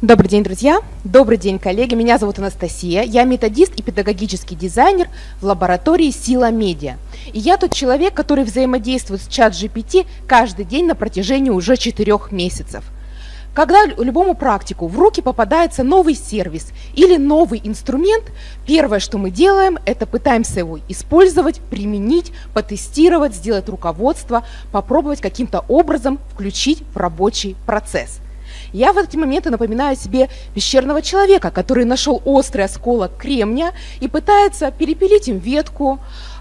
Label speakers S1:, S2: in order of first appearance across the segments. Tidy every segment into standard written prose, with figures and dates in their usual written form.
S1: Добрый день, друзья! Добрый день, коллеги! Меня зовут Анастасия, я методист и педагогический дизайнер в лаборатории Сила Медиа. И я тот человек, который взаимодействует с ChatGPT каждый день на протяжении уже 4 месяцев. Когда любому практику в руки попадается новый сервис или новый инструмент, первое, что мы делаем, это пытаемся его использовать, применить, потестировать, сделать руководство, попробовать каким-то образом включить в рабочий процесс. Я в эти моменты напоминаю себе пещерного человека, который нашел острый осколок кремня и пытается перепилить им ветку,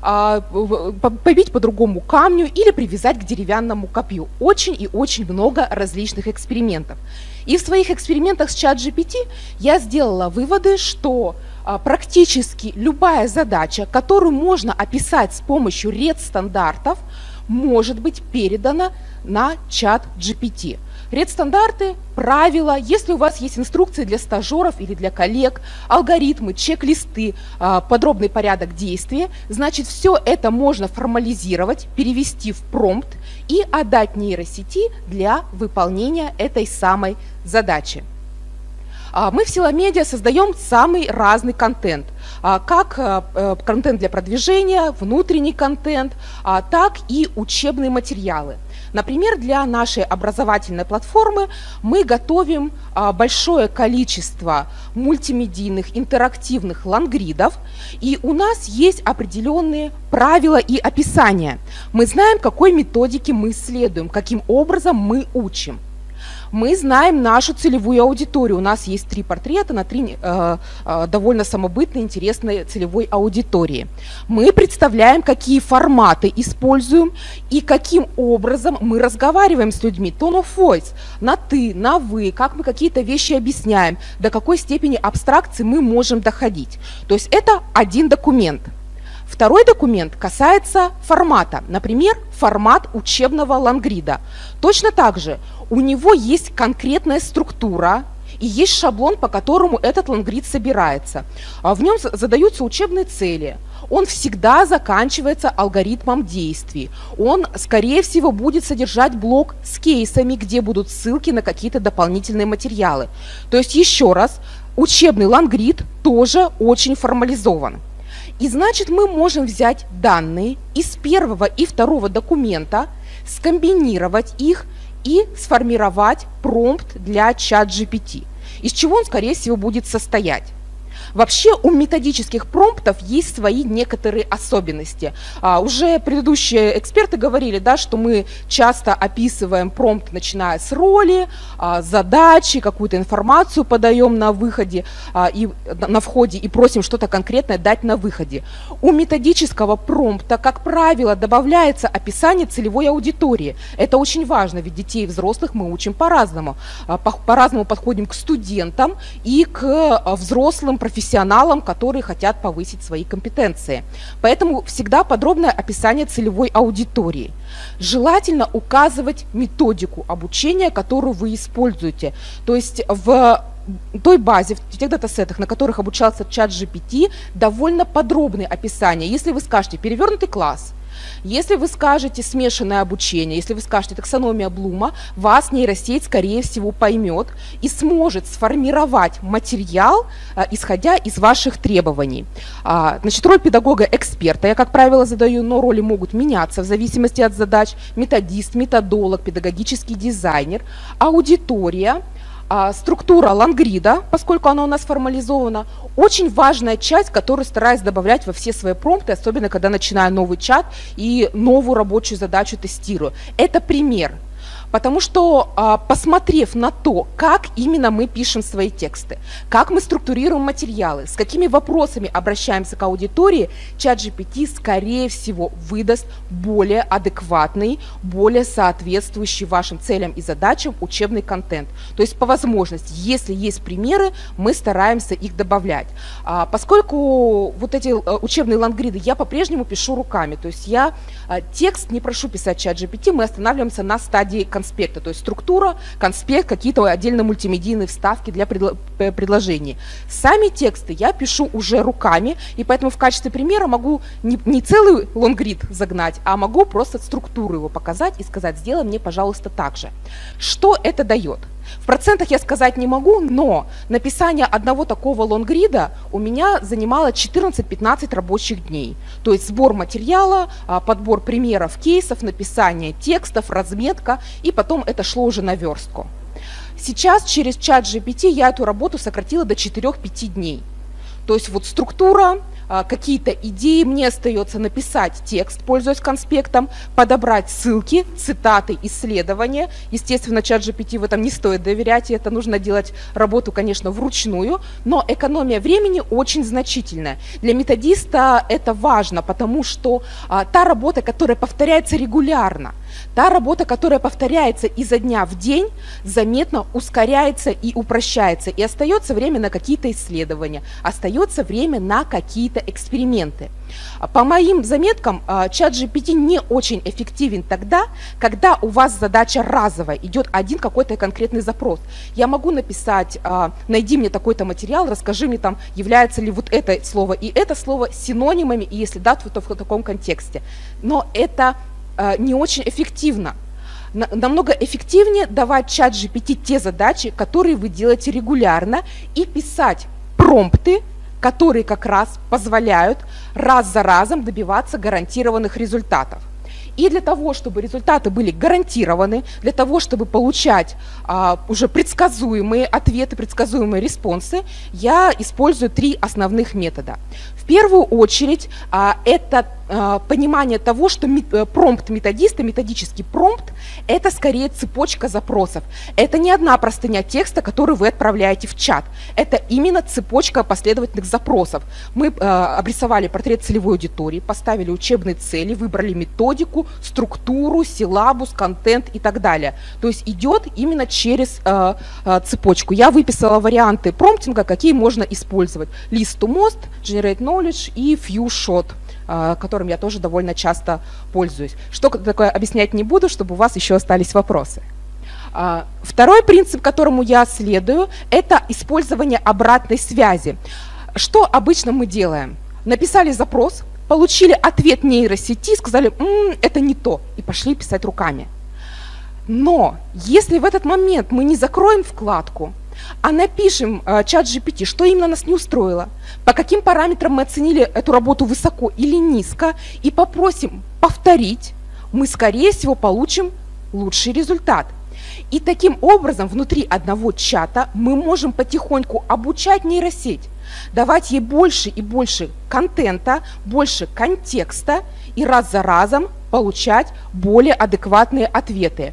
S1: побить по другому камню или привязать к деревянному копью. Очень и очень много различных экспериментов. И в своих экспериментах с ChatGPT я сделала выводы, что практически любая задача, которую можно описать с помощью RED-стандартов, может быть передана на ChatGPT. RED-стандарты, правила, если у вас есть инструкции для стажеров или для коллег, алгоритмы, чек-листы, подробный порядок действия, значит, все это можно формализировать, перевести в промпт и отдать нейросети для выполнения этой самой задачи. Мы в Сила Медиа создаем самый разный контент, как контент для продвижения, внутренний контент, так и учебные материалы. Например, для нашей образовательной платформы мы готовим большое количество мультимедийных интерактивных лангридов, и у нас есть определенные правила и описания. Мы знаем, какой методике мы следуем, каким образом мы учим. Мы знаем нашу целевую аудиторию. У нас есть 3 портрета на 3 довольно самобытные, интересные целевой аудитории. Мы представляем, какие форматы используем и каким образом мы разговариваем с людьми. Tone of voice, на «ты», на «вы», как мы какие-то вещи объясняем, до какой степени абстракции мы можем доходить. То есть это один документ. Второй документ касается формата, например, формат учебного лангрида. Точно так же у него есть конкретная структура и есть шаблон, по которому этот лангрид собирается. В нем задаются учебные цели. Он всегда заканчивается алгоритмом действий. Он, скорее всего, будет содержать блок с кейсами, где будут ссылки на какие-то дополнительные материалы. То есть, еще раз, учебный лангрид тоже очень формализован. И значит, мы можем взять данные из первого и второго документа, скомбинировать их и сформировать промпт для ChatGPT, из чего он, скорее всего, будет состоять. Вообще у методических промптов есть свои некоторые особенности. Уже предыдущие эксперты говорили, да, что мы часто описываем промпт, начиная с роли, задачи, какую-то информацию подаем на выходе, на входе и просим что-то конкретное дать на выходе. У методического промпта, как правило, добавляется описание целевой аудитории. Это очень важно, ведь детей и взрослых мы учим по-разному. По-разному подходим к студентам и к взрослым профессионалам, которые хотят повысить свои компетенции. Поэтому всегда подробное описание целевой аудитории. Желательно указывать методику обучения, которую вы используете. То есть в той базе, в тех датасетах, на которых обучался ChatGPT, довольно подробные описания. Если вы скажете «перевернутый класс», если вы скажете смешанное обучение, если вы скажете таксономия Блума, вас нейросеть, скорее всего, поймет и сможет сформировать материал, исходя из ваших требований. Значит, роль педагога-эксперта я, как правило, задаю, но роли могут меняться в зависимости от задач. Методист, методолог, педагогический дизайнер, аудитория. Структура лангрида, поскольку она у нас формализована, очень важная часть, которую стараюсь добавлять во все свои промпты, особенно когда начинаю новый чат и новую рабочую задачу тестирую. Это пример. Потому что, посмотрев на то, как именно мы пишем свои тексты, как мы структурируем материалы, с какими вопросами обращаемся к аудитории, ChatGPT, скорее всего, выдаст более адекватный, более соответствующий вашим целям и задачам учебный контент. То есть, по возможности, если есть примеры, мы стараемся их добавлять. Поскольку вот эти учебные лангриды я по-прежнему пишу руками, то есть я текст не прошу писать ChatGPT, мы останавливаемся на стадии конспекта, то есть структура, конспект, какие-то отдельно мультимедийные вставки для предложений. Сами тексты я пишу уже руками, и поэтому в качестве примера могу не целый лонгрид загнать, а могу просто структуру его показать и сказать: сделай мне, пожалуйста, так же. Что это дает? В процентах я сказать не могу, но написание одного такого лонгрида у меня занимало 14-15 рабочих дней. То есть сбор материала, подбор примеров, кейсов, написание текстов, разметка, и потом это шло уже на верстку. Сейчас через чат GPT я эту работу сократила до 4-5 дней. То есть вот структура, какие-то идеи, мне остается написать текст, пользуясь конспектом, подобрать ссылки, цитаты, исследования. Естественно, чат GPT в этом не стоит доверять, и это нужно делать работу, конечно, вручную, но экономия времени очень значительная. Для методиста это важно, потому что та работа, которая повторяется регулярно, та работа, которая повторяется изо дня в день, заметно ускоряется и упрощается, и остается время на какие-то исследования, остается время на какие-то эксперименты. По моим заметкам, чат GPT не очень эффективен тогда, когда у вас задача разовая, идет один какой-то конкретный запрос. Я могу написать: найди мне такой-то материал, расскажи мне, там, является ли вот это слово и это слово синонимами, и если да, то в таком контексте. Но это не очень эффективно. Намного эффективнее давать чат GPT те задачи, которые вы делаете регулярно, и писать промпты, которые как раз позволяют раз за разом добиваться гарантированных результатов. И для того, чтобы результаты были гарантированы, для того, чтобы получать уже предсказуемые ответы, предсказуемые респонсы, я использую 3 основных метода. В первую очередь это понимание того, что промпт методиста, методический промпт, это скорее цепочка запросов. Это не одна простыня текста, которую вы отправляете в чат. Это именно цепочка последовательных запросов. Мы обрисовали портрет целевой аудитории, поставили учебные цели, выбрали методику, структуру, силабус, контент и так далее. То есть идет именно через цепочку. Я выписала варианты промптинга, какие можно использовать. List to most, Generate Knowledge и Few Shot, которым я тоже довольно часто пользуюсь. Что такое, объяснять не буду, чтобы у вас еще остались вопросы. Второй принцип, которому я следую, это использование обратной связи. Что обычно мы делаем? Написали запрос, получили ответ нейросети, сказали: это не то, и пошли писать руками. Но если в этот момент мы не закроем вкладку, а напишем чат GPT, что именно нас не устроило, по каким параметрам мы оценили эту работу высоко или низко, и попросим повторить, мы, скорее всего, получим лучший результат. И таким образом внутри одного чата мы можем потихоньку обучать нейросеть, давать ей больше и больше контента, больше контекста, и раз за разом получать более адекватные ответы.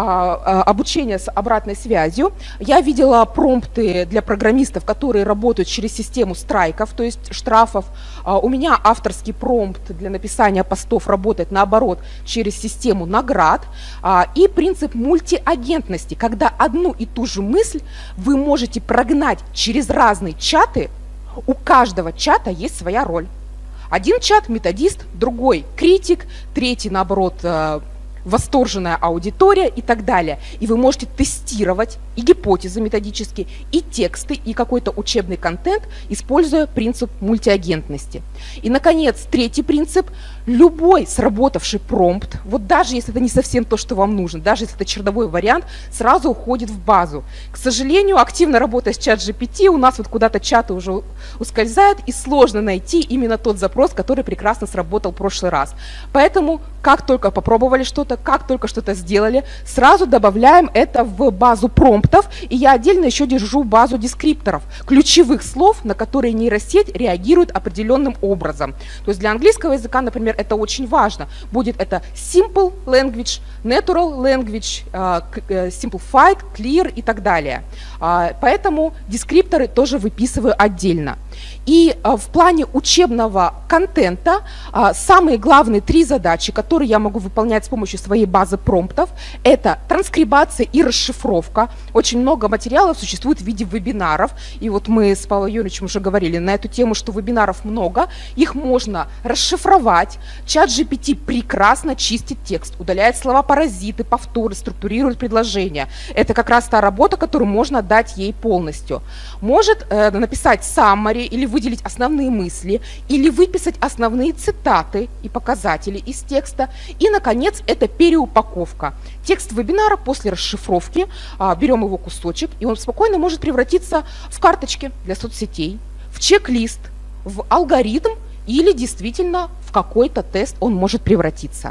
S1: Обучение с обратной связью. Я видела промпты для программистов, которые работают через систему страйков, то есть штрафов. У меня авторский промпт для написания постов работает, наоборот, через систему наград. И принцип мультиагентности, когда одну и ту же мысль вы можете прогнать через разные чаты. У каждого чата есть своя роль. Один чат – методист, другой – критик, третий, наоборот, восторженная аудитория и так далее. И вы можете тестировать и гипотезы методические, и тексты, и какой-то учебный контент, используя принцип мультиагентности. И, наконец, третий принцип. Любой сработавший промпт, вот даже если это не совсем то, что вам нужно, даже если это черновой вариант, сразу уходит в базу. К сожалению, активно работая с чат GPT, у нас вот куда-то чаты уже ускользают, и сложно найти именно тот запрос, который прекрасно сработал в прошлый раз. Поэтому, как только попробовали что-то, как только что-то сделали, сразу добавляем это в базу промптов, и я отдельно еще держу базу дескрипторов, ключевых слов, на которые нейросеть реагирует определенным образом. То есть для английского языка, например, это очень важно. Будет это simple language, natural language, simplified, clear и так далее. Поэтому дескрипторы тоже выписываю отдельно. И в плане учебного контента самые главные 3 задачи, которые я могу выполнять с помощью своей базы промптов, это транскрибация и расшифровка. Очень много материалов существует в виде вебинаров. И вот мы с Павлом Юрьевичем уже говорили на эту тему, что вебинаров много, их можно расшифровать. Чат GPT прекрасно чистит текст, удаляет слова-паразиты, повторы, структурирует предложения. Это как раз та работа, которую можно дать ей полностью. Может написать summary или выделить основные мысли, или выписать основные цитаты и показатели из текста. И, наконец, это переупаковка. Текст вебинара после расшифровки, берем его кусочек, и он спокойно может превратиться в карточки для соцсетей, в чек-лист, в алгоритм или действительно в какой-то тест он может превратиться.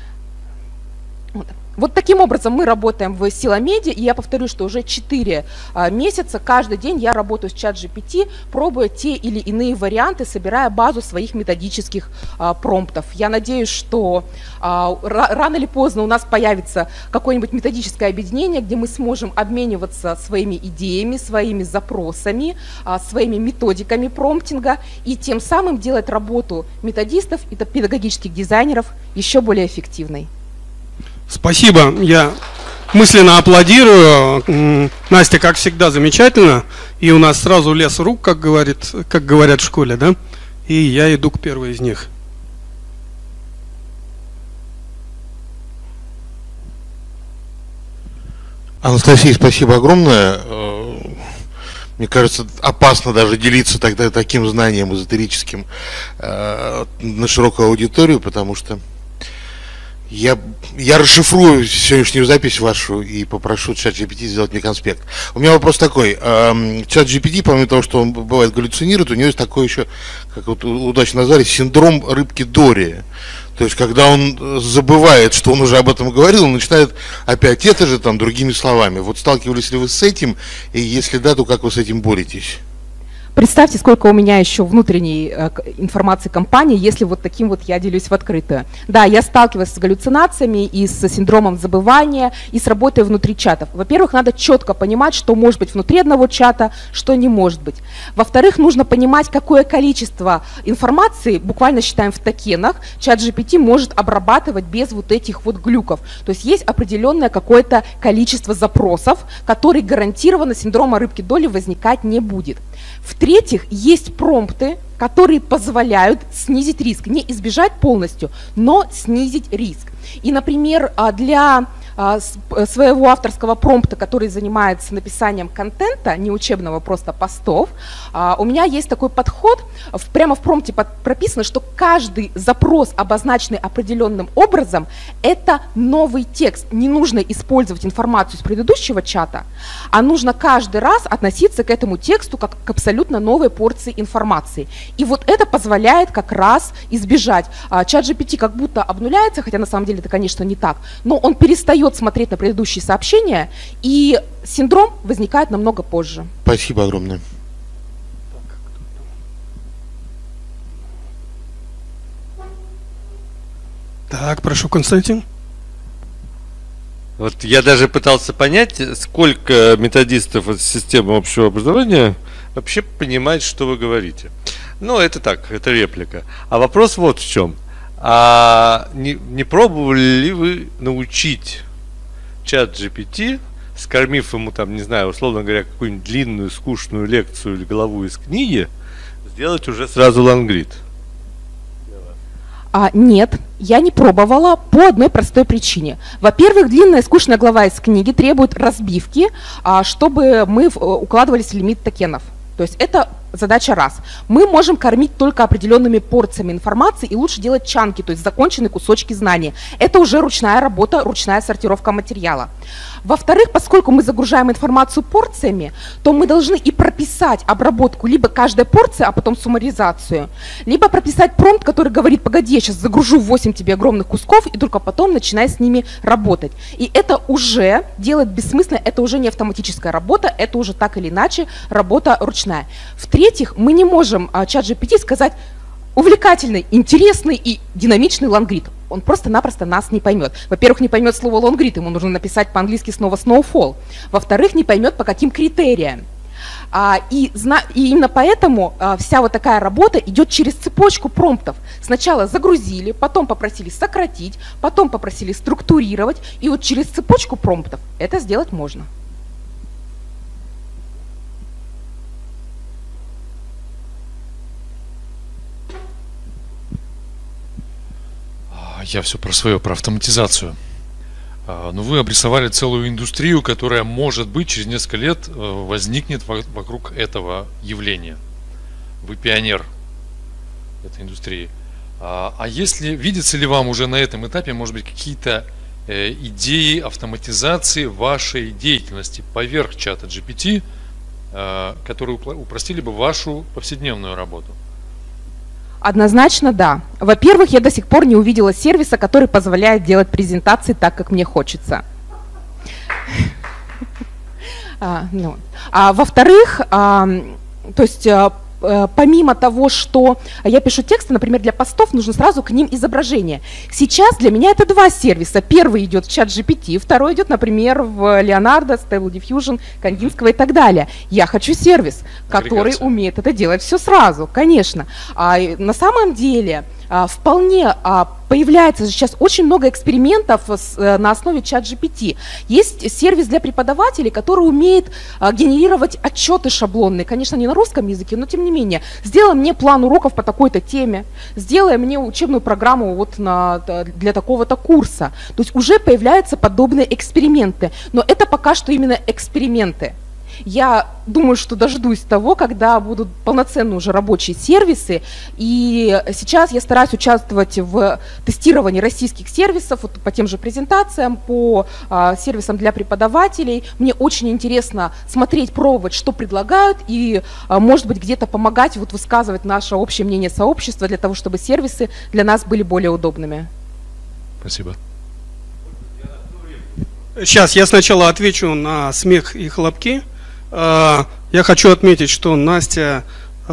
S1: Вот таким образом мы работаем в Силамеде, и я повторю, что уже 4 месяца, каждый день я работаю с ChatGPT, пробуя те или иные варианты, собирая базу своих методических промптов. Я надеюсь, что рано или поздно у нас появится какое-нибудь методическое объединение, где мы сможем обмениваться своими идеями, своими запросами, своими методиками промптинга, и тем самым делать работу методистов и педагогических дизайнеров еще более эффективной.
S2: Спасибо, я мысленно аплодирую. Настя, как всегда, замечательно. И у нас сразу лес рук, как говорят в школе, да? И я иду к первой из них.
S3: Анастасия, спасибо огромное. Мне кажется, опасно даже делиться тогда таким знанием эзотерическим на широкую аудиторию, потому что я расшифрую сегодняшнюю запись вашу и попрошу ChatGPT сделать мне конспект. У меня вопрос такой. ChatGPT, помимо того, что он бывает галлюцинирует, у него есть такой еще, как вот удачно назвали, синдром рыбки Дори. То есть, когда он забывает, что он уже об этом говорил, он начинает опять это же там другими словами. Вот сталкивались ли вы с этим? И если да, то как вы с этим боретесь?
S1: Представьте, сколько у меня еще внутренней информации компании, если вот таким вот я делюсь в открытую. Да, я сталкиваюсь с галлюцинациями и с синдромом забывания, и с работой внутри чатов. Во-первых, надо четко понимать, что может быть внутри одного чата, что не может быть. Во-вторых, нужно понимать, какое количество информации, буквально считаем в токенах, ChatGPT может обрабатывать без вот этих вот глюков. То есть есть определенное какое-то количество запросов, которые гарантированно синдрома рыбки Долли возникать не будет. В-третьих, есть промпты, которые позволяют снизить риск, не избежать полностью, но снизить риск. И, например, для своего авторского промпта, который занимается написанием контента, не учебного, просто постов, у меня есть такой подход, прямо в промпте прописано, что каждый запрос, обозначенный определенным образом, это новый текст. Не нужно использовать информацию из предыдущего чата, а нужно каждый раз относиться к этому тексту как к абсолютно новой порции информации. И вот это позволяет как раз избежать. ChatGPT как будто обнуляется, хотя на самом деле это, конечно, не так, но он перестает смотреть на предыдущие сообщения, и синдром возникает намного позже.
S3: Спасибо огромное.
S2: Так, прошу, Константин.
S4: Вот я даже пытался понять, сколько методистов из системы общего образования вообще понимает, что вы говорите. Ну, это так, это реплика. А вопрос вот в чем. А не пробовали ли вы научить ChatGPT, скормив ему там, не знаю, условно говоря, какую-нибудь длинную, скучную лекцию или главу из книги, сделать уже сразу лангрид?
S1: Нет, я не пробовала по одной простой причине. Во-первых, длинная скучная глава из книги требует разбивки, чтобы мы укладывались в лимит токенов. То есть это задача раз. Мы можем кормить только определенными порциями информации, и лучше делать чанки, то есть законченные кусочки знаний. Это уже ручная работа, ручная сортировка материала. Во-вторых, поскольку мы загружаем информацию порциями, то мы должны и прописать обработку либо каждой порции, а потом суммаризацию, либо прописать промпт, который говорит: погоди, я сейчас загружу 8 тебе огромных кусков, и только потом начинай с ними работать. И это уже делать бессмысленно, это уже не автоматическая работа, это уже так или иначе работа ручная. В-третьих, мы не можем ChatGPT сказать: увлекательный, интересный и динамичный лонгрид. Он просто-напросто нас не поймет. Во-первых, не поймет слово лонгрид, ему нужно написать по-английски снова snowfall. Во-вторых, не поймет, по каким критериям. И именно поэтому вся вот такая работа идет через цепочку промптов. Сначала загрузили, потом попросили сократить, потом попросили структурировать, и вот через цепочку промптов это сделать можно.
S5: Я все про свое, про автоматизацию. Но вы обрисовали целую индустрию, которая, может быть, через несколько лет возникнет вокруг этого явления. вы пионер этой индустрии. Видится ли вам уже на этом этапе, может быть, какие-то идеи автоматизации вашей деятельности поверх чата GPT, которые упростили бы вашу повседневную работу?
S1: Однозначно да. Во-первых, я до сих пор не увидела сервиса, который позволяет делать презентации так, как мне хочется. Во-вторых, то есть помимо того, что я пишу тексты, например, для постов, нужно сразу к ним изображение. Сейчас для меня это два сервиса. Первый идет в чат GPT, второй идет, например, в Leonardo, Stable Diffusion, Кандинского и так далее. Я хочу сервис, который умеет это делать все сразу, конечно. На самом деле вполне появляется сейчас очень много экспериментов на основе чат GPT. Есть сервис для преподавателей, который умеет генерировать отчеты шаблонные, конечно, не на русском языке, но тем не менее. Сделай мне план уроков по такой-то теме, сделай мне учебную программу вот для такого-то курса. То есть уже появляются подобные эксперименты, но это пока что именно эксперименты. Я думаю, что дождусь того, когда будут полноценные уже рабочие сервисы, и сейчас я стараюсь участвовать в тестировании российских сервисов вот, по тем же презентациям, по сервисам для преподавателей. Мне очень интересно смотреть, пробовать, что предлагают, и, может быть, где-то помогать вот, высказывать наше общее мнение сообщества для того, чтобы сервисы для нас были более удобными.
S5: Спасибо.
S2: Сейчас я сначала отвечу на смех и хлопки. Я хочу отметить, что Настя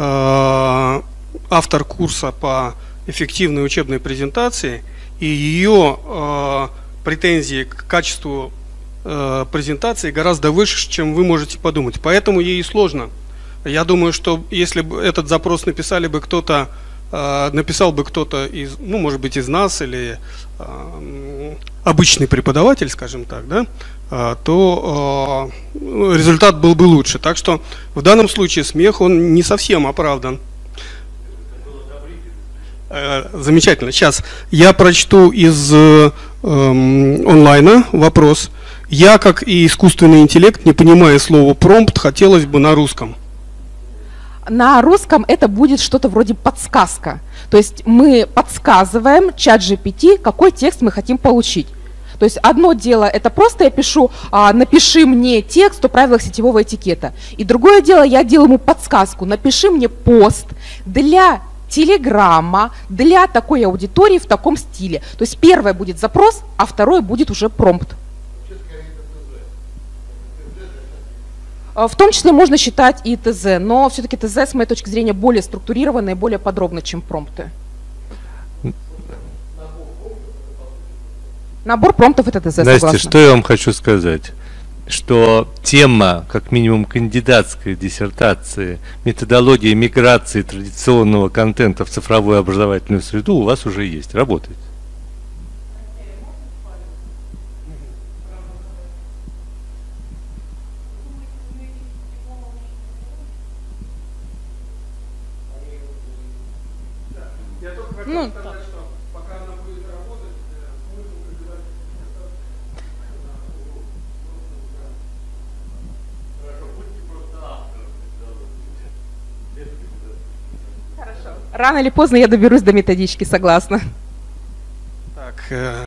S2: автор курса по эффективной учебной презентации, и ее претензии к качеству презентации гораздо выше, чем вы можете подумать. Поэтому ей сложно. Я думаю, что если бы этот запрос написал бы кто-то из, ну, может быть, из нас или обычный преподаватель, скажем так, да, то результат был бы лучше. Так что в данном случае смех, он не совсем оправдан. Замечательно. Сейчас я прочту из онлайна вопрос. Я, как и искусственный интеллект, не понимая слова промпт, хотелось бы на русском.
S1: На русском это будет что-то вроде подсказка. То есть мы подсказываем чат GPT, какой текст мы хотим получить. То есть одно дело, это просто я пишу, напиши мне текст о правилах сетевого этикета. И другое дело, я делаю ему подсказку, напиши мне пост для телеграмма, для такой аудитории в таком стиле. То есть первое будет запрос, а второе будет уже промпт. В том числе можно считать и ТЗ, но все-таки ТЗ, с моей точки зрения, более структурированно и более подробно, чем промпты. Набор промптов — это ТЗ, согласна.
S4: Настя, что я вам хочу сказать? Что тема, как минимум, кандидатской диссертации, методология миграции традиционного контента в цифровую образовательную среду у вас уже есть, работает.
S1: Ну, рано или поздно я доберусь до методички, согласна.
S2: Так,